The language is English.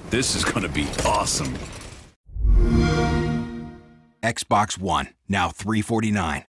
This is gonna be awesome. Xbox One, now $349.